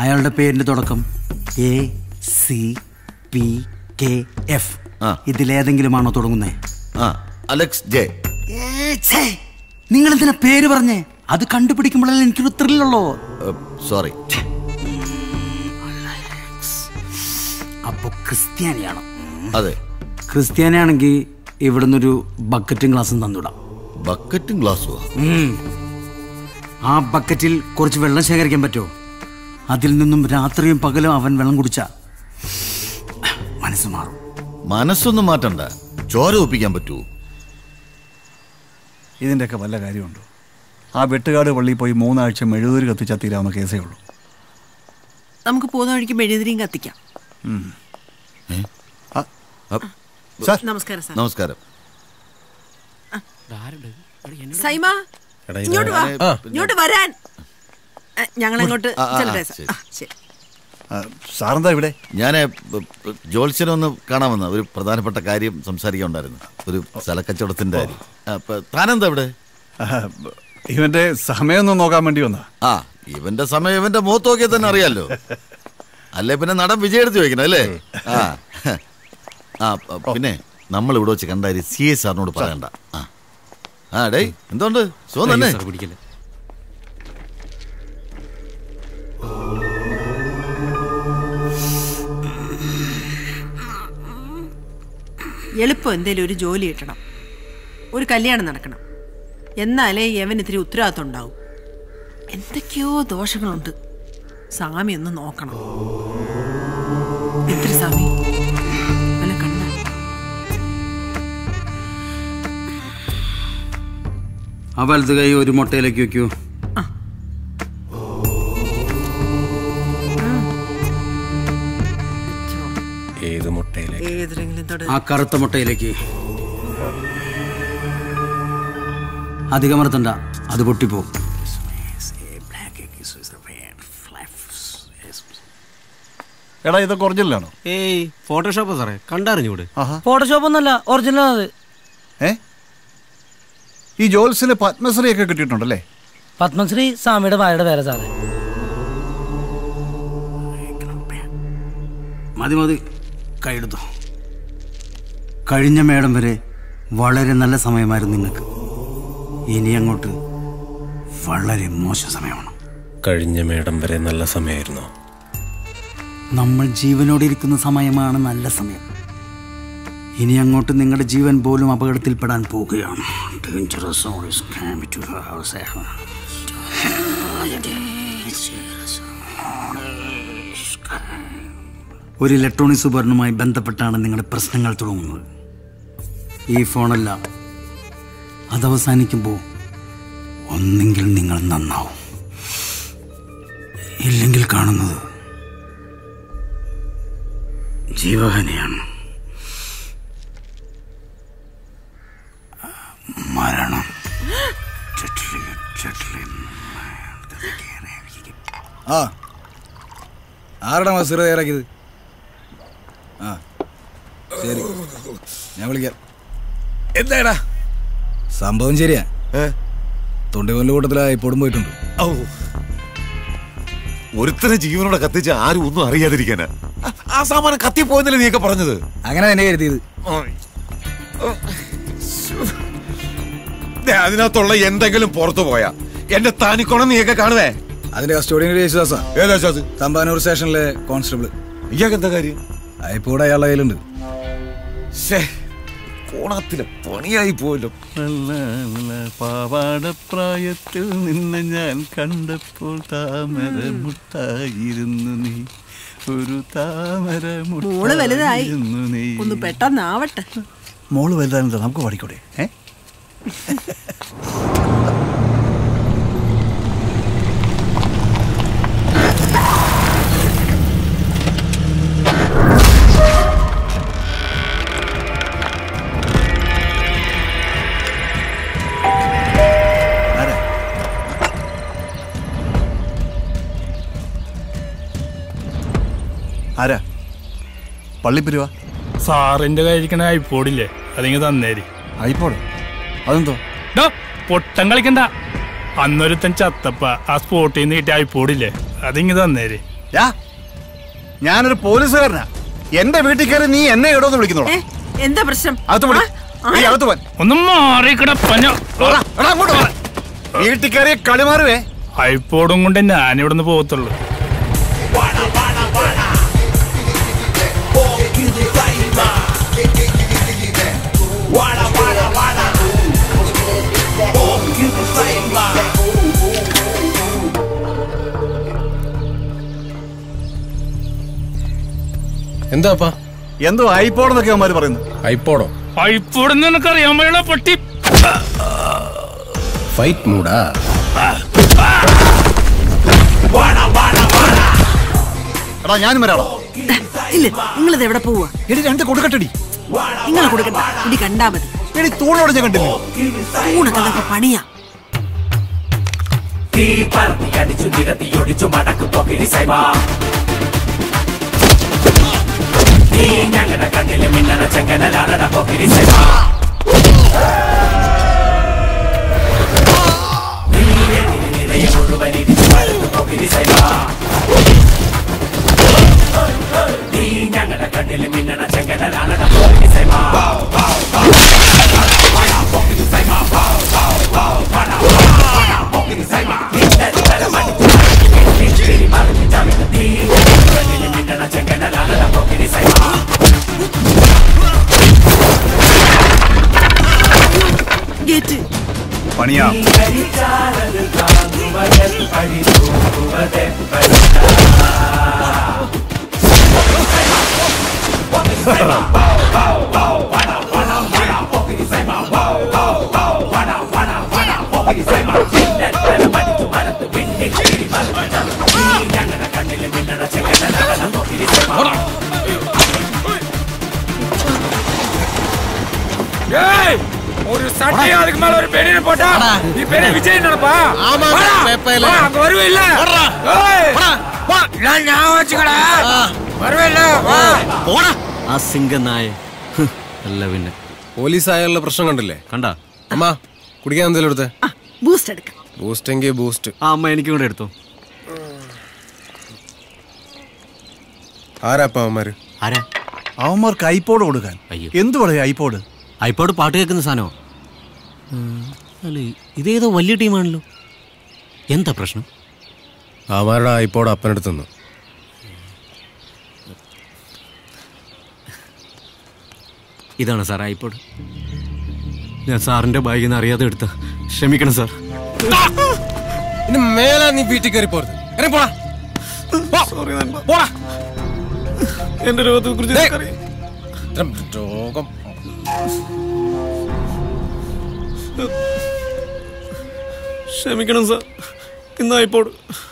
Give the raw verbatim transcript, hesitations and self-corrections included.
അയാളുടെ പേരിന്റെ തുടക്കം A C P K F. ഇതിലേതെങ്കിലുമാണോ തുടങ്ങുന്നേ? Alex J. നിങ്ങൾ എന്തിനാ പേര് പറഞ്ഞേ? അത് കണ്ടുപിടിക്കുമ്പോഴല്ലേ എനിക്കൊരു ത്രില്ലുള്ളൂ. സോറി. അപ്പൊ ക്രിസ്ത്യാനിയാണോ? അതെ. ക്രിസ്ത്യാനിയാണെങ്കിൽ ഇവിടുന്ന് ഒരു ബക്കറ്റും ഗ്ലാസും തന്നിടാം. ബക്കറ്റും ഗ്ലാസും? ആ ബക്കറ്റിൽ കുറച്ച് വെള്ളം ശേഖരിക്കാൻ പറ്റുമോ? അതിൽ നിന്നും രാത്രിയും പകലും അവൻ വെള്ളം കുടിച്ചാ മനസ്സ് മാറും. മനസ്സൊന്നും മാറ്റണ്ട, ചോര ഒപ്പിക്കാൻ പറ്റൂ. ഇതിൻ്റെയൊക്കെ വല്ല കാര്യമുണ്ടോ? ആ വെട്ടുകാട് പള്ളിയിൽ പോയി മൂന്നാഴ്ച മെഴുകുതിരി കത്തിച്ചാൽ തീരാവുന്ന കേസേ ഉള്ളൂ. നമുക്ക് പോകുന്ന വഴിക്ക് മെഴുകുതിരിയും കത്തിക്കാം. നമസ്കാരം. നമസ്കാരം. സൈമ, ഇങ്ങോട്ട് വാ. ഇങ്ങോട്ട് വരാൻ. ഞങ്ങൾ അങ്ങോട്ട് സാറെന്താ ഇവിടെ? ഞാൻ ജോത്സ്യനെ ഒന്ന് കാണാമെന്ന ഒരു പ്രധാനപ്പെട്ട കാര്യം സംസാരിക്കാനുണ്ടായിരുന്നു. ഒരു സ്ഥലക്കച്ചവടത്തിന്റെ കാര്യം. താനെന്താ ഇവിടെ? ഇവന്റെ സമയമൊന്നും നോക്കാൻ വേണ്ടി വന്നാ. ആ, ഇവന്റെ സമയം ഇവന്റെ മുഖത്ത് നോക്കിയാൽ തന്നെ അറിയാലോ. അല്ലേ പിന്നെ നടൻ വിജയ് എടുത്ത് ചോദിക്കണം അല്ലേ? ആ ആ പിന്നെ നമ്മൾ ഇവിടെ വെച്ച് കണ്ട സി എ സാറിനോട് പറയണ്ട. ആ ആ ഡേ എന്തുകൊണ്ട് സോ തന്നെ എളുപ്പം എന്തേലും ഒരു ജോലി കിട്ടണം, ഒരു കല്യാണം നടക്കണം. എന്നാലേ യവൻ ഇത്തിരി ഉത്തരവാദിത്വം ഉണ്ടാവും. എന്തൊക്കെയോ ദോഷങ്ങളുണ്ട്. സ്വാമി ഒന്ന് നോക്കണം. എത്ര സ്വാമി വല്ല കണ്ണ ആ വലത് കൈ ഒരു മുട്ടയിലേക്ക് വെക്കൂ. ഏത് മുട്ടയിലേക്ക്? ആ കറുത്ത മുട്ടയിലേക്ക്. അധികമർത്തണ്ട, അത് പൊട്ടിപ്പോവും. എടാ ഇതൊക്കെ ഒറിജിനലാണോ? ഏയ് ഫോട്ടോഷോപ്പാ സാറേ, കണ്ടറിഞ്ഞൂടെ? ഫോട്ടോഷോപ്പ് ഒന്നല്ല, ഒറിജിനൽ അത്. ഏ ഈ ജോൽസിന് പത്മശ്രീ ഒക്കെ കിട്ടിയിട്ടുണ്ടല്ലേ? പത്മശ്രീ സ്വാമിയുടെ ഭാര്യയുടെ പേര് സാറേ. മതി മതി, കൈയെടുത്തു. കഴിഞ്ഞ മേടം വരെ വളരെ നല്ല സമയമായിരുന്നു നിങ്ങൾക്ക്. ഇനി അങ്ങോട്ട് വളരെ മോശം സമയമാണ്. കഴിഞ്ഞ മേടം വരെ നല്ല സമയമായിരുന്നു. നമ്മൾ ജീവനോടെ ഇരിക്കുന്ന സമയമാണ് നല്ല സമയം. ഇനി അങ്ങോട്ട് നിങ്ങളുടെ ജീവൻ പോലും അപകടത്തിൽപ്പെടാൻ പോവുകയാണ്. ഒരു ഇലക്ട്രോണിക് ഉപകരണവുമായി ബന്ധപ്പെട്ടാണ് നിങ്ങളുടെ പ്രശ്നങ്ങൾ തുടങ്ങുന്നത്. ഈ ഫോണല്ല, അതവസാനിക്കുമ്പോൾ ഒന്നെങ്കിൽ നിങ്ങൾ നന്നാവും, ഇല്ലെങ്കിൽ കാണുന്നത് ജീവഹനിയാണ്, മരണം. ആ ആരുടെ മസീറ തയ്യാറാക്കിയത്? ആ ശരി, ഞാൻ വിളിക്കാം. എന്താടാ സംഭവം? ശരിയാ, തൊണ്ടികൊല്ല കൂട്ടത്തിലായി പൊടും പോയിട്ടുണ്ട്. ഒരുത്തനെ ജീവനോടെ കത്തിച്ച് ആരും ഒന്നും അറിയാതിരിക്കാനാ ആ സാമാനം കത്തിപ്പോയെന്നല്ലേ നീയൊക്കെ പറഞ്ഞത്? അങ്ങനെ തന്നെ കരുതിയത്. അതിനകത്തുള്ള എന്തെങ്കിലും പുറത്തു പോയാ എന്റെ താനിക്കോണം നീയൊക്കെ കാണുവേ. അതിന്റെ കസ്റ്റോഡിയൻ യേശുദാസാ. തമ്പാനൂർ സ്റ്റേഷനിലെ കോൺസ്റ്റബിൾ. ഇയാൾക്ക് എന്താ കാര്യം? അയപ്പോടെ അയാളുടെ കയ്യിലുണ്ട്. കോണത്തിലെ പണിയായി പോലും. പാവാടപ്രായത്തിൽ നിന്നെ ഞാൻ കണ്ടപ്പോൾ താമര മുട്ടായിരുന്നു നീ, ഒരു താമര മോള് വലുതായി, ഒന്ന് പെട്ടെന്നാവട്ടെ. മോള് വലുതാണെന്താ, നമുക്ക് പാടിക്കൂടെ? ഏ ആരാ? പള്ളിപ്പിരിവാ? സാറിന്റെ കയ്യിരിക്കണ ഐപ്പോഡില്ലേ, അതിങ്ങ് തന്നേരി. ഐപ്പോഡ്? അതെന്തോ? പൊട്ടം കളിക്കണ്ട. അന്നൊരുത്തൻ ചത്തപ്പ ആ സ്പോട്ടിൽ നിന്ന് കിട്ടിയ ഐപ്പോഡില്ലേ, അതിങ്ങ് തന്നേരി. ഞാനൊരു പോലീസുകാരനാ. എന്റെ വീട്ടിൽ കയറി നീ എന്നെ ഇടോന്ന് വിളിക്കുന്നോ? എന്താ പ്രശ്നം? ഒന്നും വീട്ടിൽ കയറിയ കളി മാറുവേ. ഐപ്പോടും കൊണ്ട് ഞാനിവിടുന്ന് പോകത്തുള്ളൂ. എന്താപ്പാ? എന്തോ ഐപ്പോടെന്നൊക്കെ അവന്മാര് പറയുന്നു. ഐപ്പോടോ? ഐപ്പോടെന്ന് നിനക്കറിയാൻ വയ്യുള്ള പട്ടി. ഫൈറ്റ് മൂടാ? എടാ ഞാനും വരാളോ? ഇല്ല, നിങ്ങളിത് എവിടെ പോവാ? എടി രണ്ട് കൊടുക്കട്ടടി. നിങ്ങൾ കൊടുക്കണ്ട, ഇടി കണ്ടാ മതി. എടി തൂണോട് ഞാൻ കണ്ടില്ല. തൂണൊക്കെ അതൊക്കെ പണിയാ. ഞങ്ങളുടെ കണ്ണിലെ മിന്നണ ചെങ്കനലാണ പോക്കിരി സൈബ. മുഴുവൻ ഇടിച്ചു പരന്നു പോക്കിരി സൈബ. നീ ഞങ്ങളുടെ കണ്ണിലെ മിന്നണ ചെങ്കനലാണ പോക്കിരി സൈബ. പോക്കിരി സൈബ പോക്കിരി സൈബ. മിന്നണ ചെങ്കനലാണ പോക്കിരി സൈബ. പണിയാ. ஒரு சட்டையா அதுக்கு மேல ஒரு பெரிய போட்டா நீ பெரிய விஜய் நடப்பா. ஆமா பேப்பையில அங்க வருவே இல்ல. ஏய் வா நான் ஞாபகம் வச்சுக்கடா. வருவே இல்ல. வா പോടാ. ആ സിംഗനായ അല്ല പിന്നെ പോലീസ് ആയുള്ള പ്രശ്നം കണ്ടില്ലേ? കണ്ടാ അമ്മ? കുടിക്കാൻ എന്തെങ്കിലും എടുത്തേ? ബൂസ്റ്റ് എടുക്കാം. ബൂസ്റ്റ് എങ്കിൽ ബൂസ്റ്റ്. ആ അമ്മ എനിക്കും കൂടെ എടുത്തു. ആരാ അവന്മാര്? ആരാ അവന്മാർക്ക് ഐപ്പോഡ് കൊടുക്കാൻ? എന്തു പറയാ ഐപ്പോഡ്? ഐപ്പോഡ് പാട്ട് കേൾക്കുന്ന സാധനമോ? അല്ലേ ഇതേതോ വലിയ ടീമാണല്ലോ. എന്താ പ്രശ്നം? അവരുടെ ഐപ്പോഡ് അപ്പനെടുത്തുന്നു. ഇതാണ് സാർ ഐപ്പോഡ്. ഞാൻ സാറിന്റെ ബാഗിൽ നിന്ന് അറിയാതെ എടുത്ത. ക്ഷമിക്കണം സാർ. ഇനി മേലാ നീ വീട്ടിൽ കയറി പോരുത്. എന്റെ രോഗത്തെ കുറിച്ച് രോഗം ക്ഷമിക്കണം സാർ. ഇന്ന് ഐപ്പോഡ്